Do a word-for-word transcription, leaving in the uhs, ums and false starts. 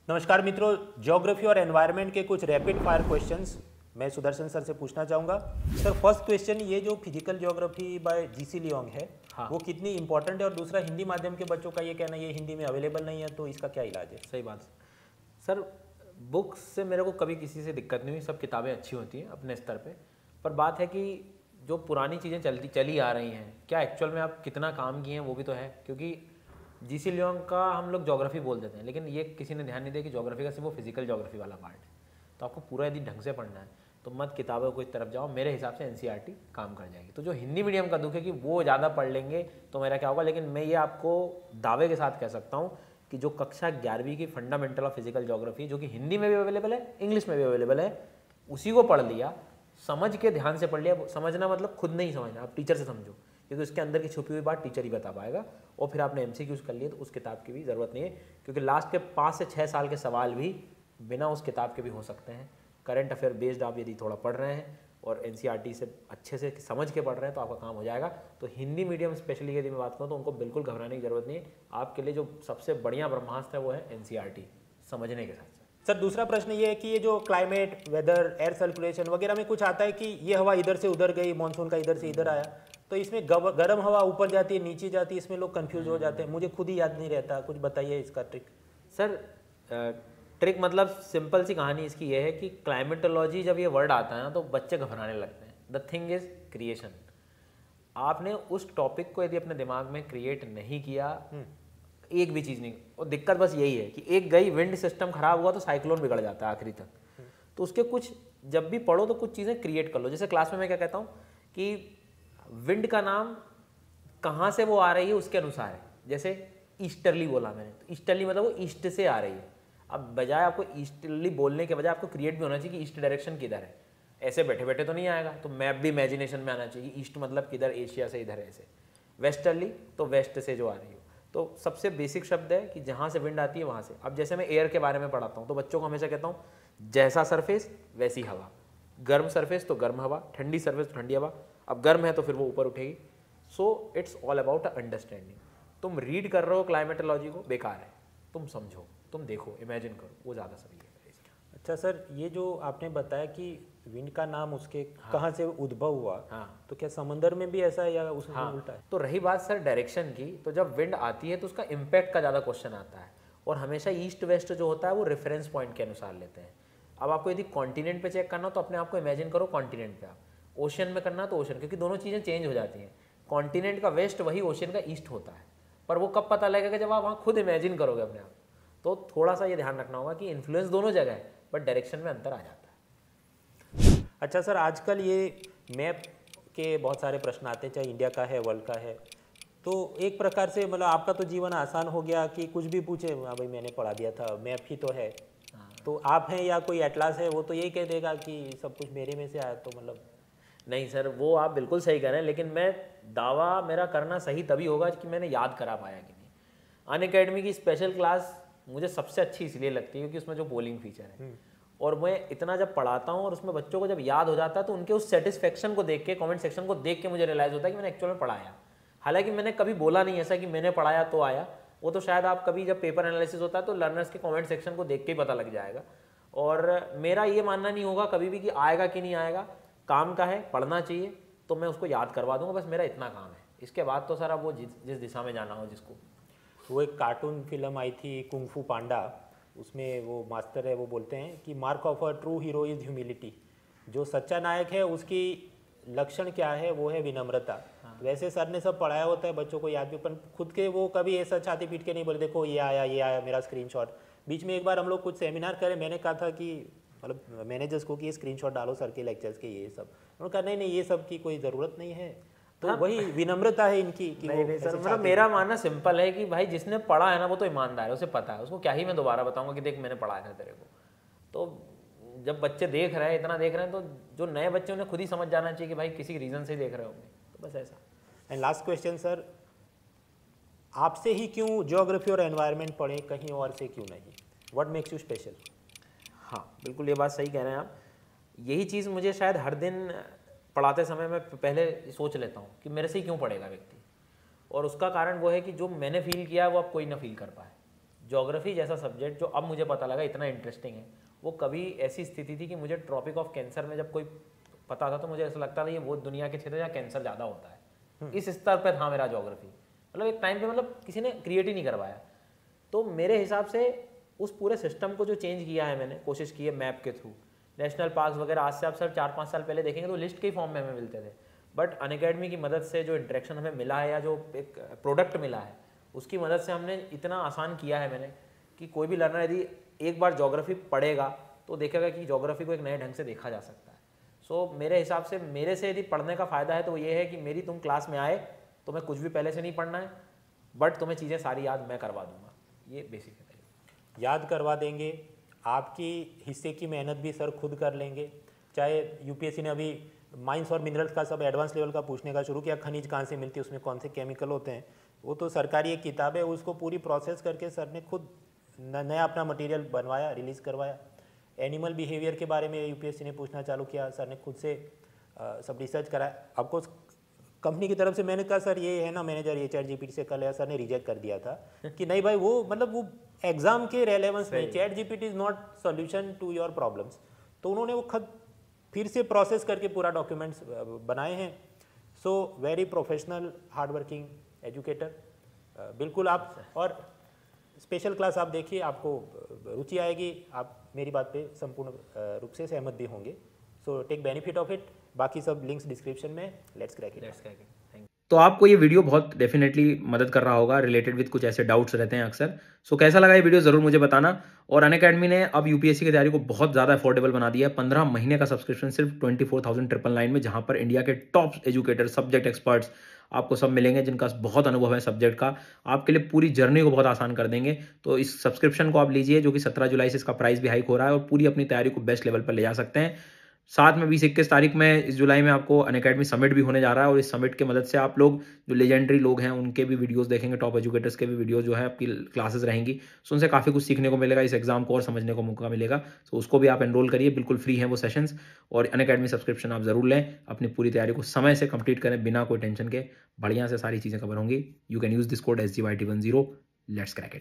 नमस्कार मित्रों, ज्योग्राफी और एनवायरनमेंट के कुछ रैपिड फायर क्वेश्चंस मैं सुदर्शन सर से पूछना चाहूँगा। सर फर्स्ट क्वेश्चन, ये जो physical geography by G C Leong है हाँ। वो कितनी इंपॉर्टेंट है, और दूसरा हिंदी माध्यम के बच्चों का ये कहना ये हिंदी में अवेलेबल नहीं है, तो इसका क्या इलाज है? सही बात सर, बुक्स से मेरे को कभी किसी से दिक्कत नहीं हुई, सब किताबें अच्छी होती हैं अपने स्तर पे। पर बात है कि जो पुरानी चीज़ें चलती चली आ रही हैं, क्या एक्चुअल में आप कितना काम किए हैं वो भी तो है। क्योंकि जीसी लियोंग का हम लोग ज्योग्राफी बोल देते हैं, लेकिन ये किसी ने ध्यान नहीं दिया कि ज्योग्राफी का सिर्फ वो फिजिकल ज्योग्राफी वाला पार्ट है। तो आपको पूरा यदि ढंग से पढ़ना है तो मत किताबों को इस तरफ जाओ, मेरे हिसाब से एनसीईआरटी काम कर जाएगी। तो जो हिंदी मीडियम का दुख है कि वो ज़्यादा पढ़ लेंगे तो मेरा क्या होगा, लेकिन मैं ये आपको दावे के साथ कह सकता हूँ कि जो कक्षा ग्यारहवीं की फंडामेंटल ऑफ फिजिकल ज्योग्राफी जो कि हिंदी में भी अवेलेबल है, इंग्लिश में भी अवेलेबल है, उसी को पढ़ लिया, समझ के ध्यान से पढ़ लिया। समझना मतलब खुद नहीं समझना, आप टीचर से समझो, क्योंकि उसके अंदर की छुपी हुई बात टीचर ही बता पाएगा। और फिर आपने एमसीक्यूज कर लिए तो उस किताब की भी ज़रूरत नहीं है, क्योंकि लास्ट के पाँच से छः साल के सवाल भी बिना उस किताब के भी हो सकते हैं। करंट अफेयर बेस्ड आप यदि थोड़ा पढ़ रहे हैं और एनसीईआरटी से अच्छे से समझ के पढ़ रहे हैं तो आपका काम हो जाएगा। तो हिंदी मीडियम स्पेशली यदि मैं बात करूँ तो उनको बिल्कुल घबराने की जरूरत नहीं है। आपके लिए जो सबसे बढ़िया ब्रह्मास्त्र है वो है एनसीईआरटी समझने के साथ। सर दूसरा प्रश्न ये है कि ये जो क्लाइमेट, वेदर, एयर सर्कुलेशन वगैरह में कुछ आता है कि ये हवा इधर से उधर गई, मानसून का इधर से इधर आया, तो इसमें गर्म हवा ऊपर जाती है नीचे जाती है, इसमें लोग कंफ्यूज हो जाते हैं, मुझे खुद ही याद नहीं रहता, कुछ बताइए इसका ट्रिक। सर ट्रिक मतलब सिंपल सी कहानी इसकी ये है कि क्लाइमेटोलॉजी जब ये वर्ड आता है ना तो बच्चे घबराने लगते हैं। The thing is creation. आपने उस टॉपिक को यदि अपने दिमाग में क्रिएट नहीं किया, एक भी चीज़ नहीं, और दिक्कत बस यही है कि एक गई विंड सिस्टम खराब हुआ तो साइक्लोन बिगड़ जाता है आखिरी तक। तो उसके कुछ जब भी पढ़ो तो कुछ चीज़ें क्रिएट कर लो। जैसे क्लास में मैं क्या कहता हूँ कि विंड का नाम कहाँ से वो आ रही है उसके अनुसार है। जैसे ईस्टर्ली बोला मैंने, तो ईस्टर्ली मतलब वो ईस्ट से आ रही है। अब बजाय आपको ईस्टर्ली बोलने के बजाय आपको क्रिएट भी होना चाहिए कि ईस्ट डायरेक्शन किधर है। ऐसे बैठे बैठे तो नहीं आएगा, तो मैप भी इमेजिनेशन में आना चाहिए। ईस्ट मतलब किधर, एशिया से इधर है। ऐसे वेस्टर्ली तो वेस्ट से जो आ रही हो। तो सबसे बेसिक शब्द है कि जहाँ से विंड आती है वहाँ से। अब जैसे मैं एयर के बारे में पढ़ाता हूँ तो बच्चों को हमेशा कहता हूँ जैसा सरफेस वैसी हवा। गर्म सरफेस तो गर्म हवा, ठंडी सरफेस तो ठंडी हवा। अब गर्म है तो फिर वो ऊपर उठेगी। So it's all about understanding. तुम रीड कर रहे हो क्लाइमेटोलॉजी को, बेकार है। तुम समझो, तुम देखो, इमेजिन करो, वो ज़्यादा सही है। अच्छा सर, ये जो आपने बताया कि विंड का नाम उसके हाँ। कहाँ से उद्भव हुआ, हाँ। तो क्या समंदर में भी ऐसा है या उसमें हाँ। उल्टा है? तो रही बात सर डायरेक्शन की, तो जब विंड आती है तो उसका इम्पैक्ट का ज़्यादा क्वेश्चन आता है, और हमेशा ईस्ट वेस्ट जो होता है वो रेफरेंस पॉइंट के अनुसार लेते हैं। अब आपको यदि कॉन्टिनेंट पे चेक करना हो तो अपने आप को इमेजिन करो कॉन्टिनेंट पे, आप ओशन में करना तो ओशन, क्योंकि दोनों चीज़ें चेंज हो जाती हैं। कॉन्टिनेंट का वेस्ट वही ओशन का ईस्ट होता है, पर वो कब पता लगेगा जब आप वहाँ खुद इमेजिन करोगे अपने आप। तो थोड़ा सा ये ध्यान रखना होगा कि इन्फ्लुएंस दोनों जगह है, बट डायरेक्शन में अंतर आ जाता है। अच्छा सर, आजकल ये मैप के बहुत सारे प्रश्न आते हैं, चाहे इंडिया का है, वर्ल्ड का है, तो एक प्रकार से मतलब आपका तो जीवन आसान हो गया कि कुछ भी पूछे, हाँ भाई मैंने पढ़ा दिया था, मैप ही तो है। हाँ। तो आप हैं या कोई एटलास है, वो तो यही कह देगा कि सब कुछ मेरे में से आया, तो मतलब नहीं सर, वो आप बिल्कुल सही कह रहे हैं, लेकिन मैं दावा मेरा करना सही तभी होगा कि मैंने याद करा पाया कि नहीं। अनअकैडमी की स्पेशल क्लास मुझे सबसे अच्छी इसलिए लगती है क्योंकि उसमें जो पोलिंग फीचर है, और मैं इतना जब पढ़ाता हूँ और उसमें बच्चों को जब याद हो जाता है तो उनके उस सेटिस्फेक्शन को देख के, कमेंट सेक्शन को देख के मुझे रियलाइज़ होता है कि मैंने एक्चुअल में पढ़ाया। हालांकि मैंने कभी बोला नहीं ऐसा कि मैंने पढ़ाया तो आया, वो तो शायद आप कभी जब पेपर एनालिसिस होता है तो लर्नर्स के कमेंट सेक्शन को देख के ही पता लग जाएगा। और मेरा ये मानना नहीं होगा कभी भी कि आएगा कि नहीं आएगा, काम का है, पढ़ना चाहिए, तो मैं उसको याद करवा दूंगा, बस मेरा इतना काम है। इसके बाद तो सर अब वो जिस जिस दिशा में जाना हो जिसको। वो एक कार्टून फिल्म आई थी कुंग फू पांडा, उसमें वो मास्टर है वो बोलते हैं कि mark of a true hero is humility. जो सच्चा नायक है उसकी लक्षण क्या है, वो है विनम्रता। हाँ। वैसे सर ने सब पढ़ाया होता है, बच्चों को याद भी, पर खुद के वो कभी ऐसा छाती पीट के नहीं बोले देखो ये आया ये आया मेरा स्क्रीनशॉट। बीच में एक बार हम लोग कुछ सेमिनार करें, मैंने कहा था कि मतलब मैनेजर्स को कि ये स्क्रीनशॉट डालो सर के लेक्चर्स के, ये सब उन्होंने कहा नहीं नहीं ये सब की कोई ज़रूरत नहीं है। तो हाँ, वही विनम्रता है इनकी कि नहीं, नहीं सर, मतलब मेरा मानना सिंपल है कि भाई जिसने पढ़ा है ना वो तो ईमानदार है, उसे पता है, उसको क्या ही मैं दोबारा बताऊंगा कि देख मैंने पढ़ाया था तेरे को। तो जब बच्चे देख रहे हैं, इतना देख रहे हैं, तो जो नए बच्चे उन्हें खुद ही समझ जाना चाहिए कि भाई किसी रीज़न से देख रहे होंगे, तो बस ऐसा। एंड लास्ट क्वेश्चन सर, आपसे ही क्यों ज्योग्राफी और एनवायरनमेंट पढ़ें, कहीं और से क्यों नहीं? What makes you special? हाँ बिल्कुल, ये बात सही कह रहे हैं आप। यही चीज़ मुझे शायद हर दिन पढ़ाते समय मैं पहले सोच लेता हूँ कि मेरे से ही क्यों पढ़ेगा व्यक्ति, और उसका कारण वो है कि जो मैंने फील किया है वो अब कोई ना फील कर पाए। ज्योग्राफी जैसा सब्जेक्ट जो अब मुझे पता लगा इतना इंटरेस्टिंग है, वो कभी ऐसी स्थिति थी कि मुझे ट्रॉपिक ऑफ कैंसर में जब कोई पता था तो मुझे ऐसा लगता था ये वो दुनिया के क्षेत्र जहाँ कैंसर ज़्यादा होता है, इस स्तर पर था मेरा ज्योग्राफी। मतलब एक टाइम पे मतलब किसी ने क्रिएट ही नहीं करवाया। तो मेरे हिसाब से उस पूरे सिस्टम को जो चेंज किया है मैंने, कोशिश की है मैप के थ्रू, नेशनल पार्क्स वगैरह आज से आप सर चार पाँच साल पहले देखेंगे तो लिस्ट के ही फॉर्म में हमें मिलते थे, बट अनअकैडमी की मदद से जो इंटरेक्शन हमें मिला है या जो एक प्रोडक्ट मिला है उसकी मदद से हमने इतना आसान किया है मैंने कि कोई भी लर्नर यदि एक बार ज्योग्राफी पढ़ेगा तो देखेगा कि ज्योग्राफी को एक नए ढंग से देखा जा सकता है। सो so, मेरे हिसाब से मेरे से यदि पढ़ने का फ़ायदा है तो ये है कि मेरी तुम क्लास में आए तो मैं कुछ भी पहले से नहीं पढ़ना है, बट तुम्हें चीज़ें सारी याद मैं करवा दूंगा, ये बेसिक है। याद करवा देंगे, आपकी हिस्से की मेहनत भी सर खुद कर लेंगे। चाहे यूपीएससी ने अभी माइंस और मिनरल्स का सब एडवांस लेवल का पूछने का शुरू किया, खनिज कहाँ से मिलती है, उसमें कौन से केमिकल होते हैं, वो तो सरकारी एक किताब है, उसको पूरी प्रोसेस करके सर ने खुद नया अपना मटेरियल बनवाया, रिलीज़ करवाया। एनिमल बिहेवियर के बारे में यूपीएससी ने पूछना चालू किया, सर ने खुद से आ, सब रिसर्च कराया। आपको कंपनी की तरफ से मैंने कहा सर ये है ना मैनेजर, ये चैट जीपीटी से कर लिया, सर ने रिजेक्ट कर दिया था कि नहीं भाई वो मतलब वो एग्जाम के रेलेवेंस में, ChatGPT is not solution to your problems. तो उन्होंने वो खुद फिर से प्रोसेस करके पूरा डॉक्यूमेंट्स बनाए हैं। So very professional hard working educator, बिल्कुल आप, और स्पेशल क्लास आप देखिए, आपको रुचि आएगी, आप मेरी बात पे संपूर्ण रूप से सहमत भी होंगे। So take benefit of it. बाकी सब लिंक्स डिस्क्रिप्शन में। Let's crack it. Let's crack it. Thank you. तो आपको ये वीडियो बहुत डेफिनेटली मदद कर रहा होगा, रिलेटेड विद कुछ ऐसे डाउट्स रहते हैं अक्सर। सो कैसा लगा ये वीडियो ज़रूर मुझे बताना। और अनअकैडमी ने अब यूपीएससी की तैयारी को बहुत ज़्यादा अफोर्डेबल बना दिया है। पंद्रह महीने का सब्सक्रिप्शन सिर्फ twenty four thousand triple nine में, जहाँ पर इंडिया के टॉप एजुकेटर, सब्जेक्ट एक्सपर्ट्स आपको सब मिलेंगे जिनका बहुत अनुभव है सब्जेक्ट का, आपके लिए पूरी जर्नी को बहुत आसान कर देंगे। तो इस सब्सक्रिप्शन को आप लीजिए, जो कि सत्रह जुलाई से इसका प्राइस भी हाइक हो रहा है, और पूरी अपनी तैयारी को बेस्ट लेवल पर ले जा सकते हैं। साथ में बीस इक्कीस तारीख में इस जुलाई में आपको अनअकैडमी समिट भी होने जा रहा है, और इस समिट की मदद से आप लोग जो लेजेंडरी लोग हैं उनके भी वीडियोस देखेंगे, टॉप एजुकेटर्स के भी वीडियो जो है आपकी क्लासेस रहेंगी। सो उनसे काफ़ी कुछ सीखने को मिलेगा, इस एग्जाम को और समझने को मौका मिलेगा। सो उसको भी आप एनरोल करिए, बिल्कुल फ्री हैं वो सेशंस। और अनअकैडमी सब्सक्रिप्शन आप जरूर लें, अपनी पूरी तैयारी को समय से कंप्लीट करें बिना कोई टेंशन के, बढ़िया से सारी चीज़ें कवर होंगी। You can use this code S G Y T one zero. Let's crack it.